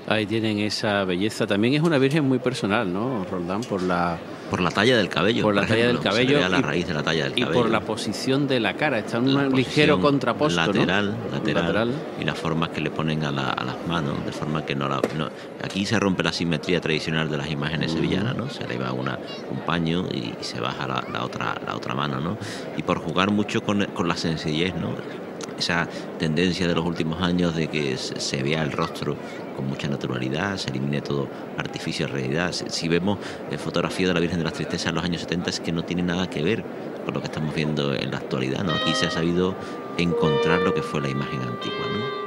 Ahí tienen esa belleza. También es una virgen muy personal, ¿no, Roldán? Por la talla del cabello. Por la talla del cabello. Se le ve a la raíz de la talla del y cabello. por la posición de la cara. Está en un ligero contraposto, lateral, ¿no? lateral. Y las formas que le ponen a las manos, de forma que no. Aquí se rompe la simetría tradicional de las imágenes sevillanas, ¿no? Se le va un paño y se baja la otra mano, ¿no? Y por jugar mucho con la sencillez, ¿no? Esa tendencia de los últimos años de que se vea el rostro con mucha naturalidad, se elimine todo artificio de realidad. Si vemos fotografía de la Virgen de las Tristezas en los años 70, es que no tiene nada que ver con lo que estamos viendo en la actualidad, ¿no? Aquí se ha sabido encontrar lo que fue la imagen antigua, ¿no?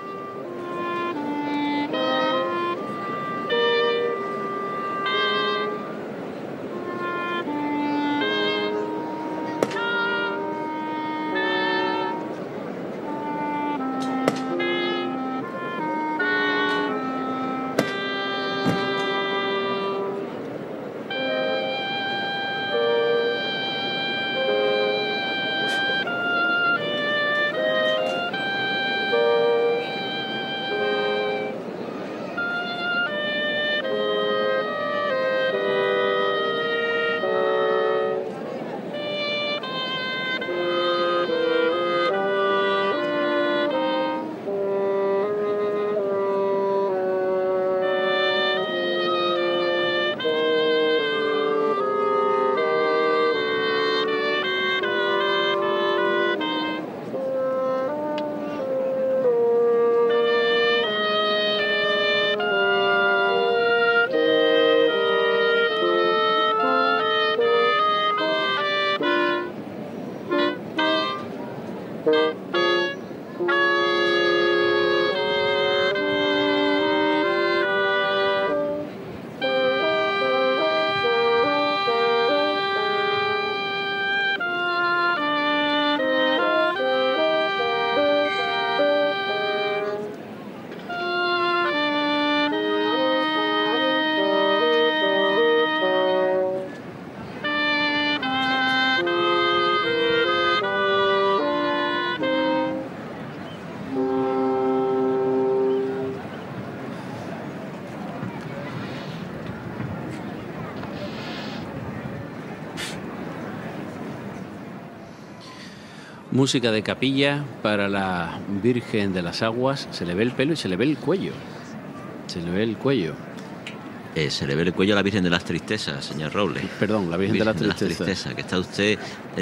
Música de capilla para la Virgen de las Aguas. Se le ve el pelo y se le ve el cuello. Se le ve el cuello. Se le ve el cuello a la Virgen de las Tristezas, señor Robles. Perdón, la Virgen de las Tristezas. Que está usted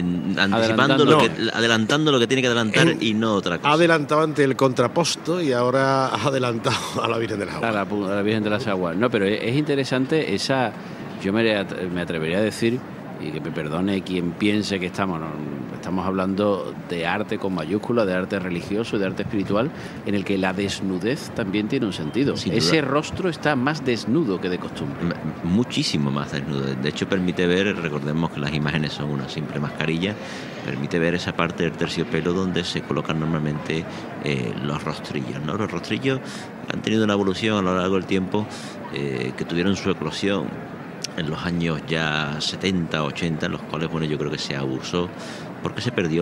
adelantando lo que tiene que adelantar y no otra cosa. Ha adelantado ante el contraposto y ahora ha adelantado a la Virgen de las Aguas. A la Virgen de las Aguas. No, pero es interesante esa... Yo me atrevería a decir, y que me perdone quien piense que estamos hablando de arte con mayúscula, de arte religioso, de arte espiritual, en el que la desnudez también tiene un sentido. Ese rostro está más desnudo que de costumbre. Muchísimo más desnudo. De hecho, permite ver, recordemos que las imágenes son una simple mascarilla, permite ver esa parte del terciopelo donde se colocan normalmente los rostrillos, ¿no? Los rostrillos han tenido una evolución a lo largo del tiempo, que tuvieron su eclosión en los años ya 70, 80, en los cuales, bueno, yo creo que se abusó porque se perdió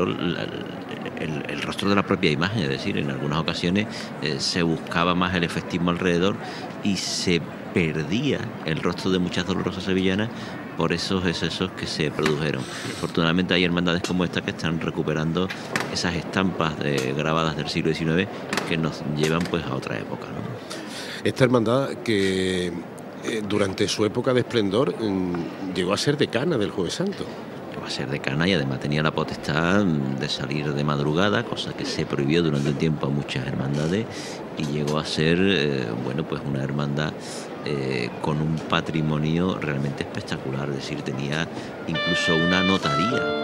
el rostro de la propia imagen. Es decir, en algunas ocasiones se buscaba más el efectismo alrededor y se perdía el rostro de muchas dolorosas sevillanas por esos excesos que se produjeron. Afortunadamente hay hermandades como esta que están recuperando esas estampas grabadas del siglo XIX que nos llevan pues a otra época, ¿no? Esta hermandad que durante su época de esplendor llegó a ser decana del Jueves Santo. Llegó a ser decana y además tenía la potestad de salir de madrugada, cosa que se prohibió durante un tiempo a muchas hermandades, y llegó a ser pues una hermandad con un patrimonio realmente espectacular. Es decir, tenía incluso una notaría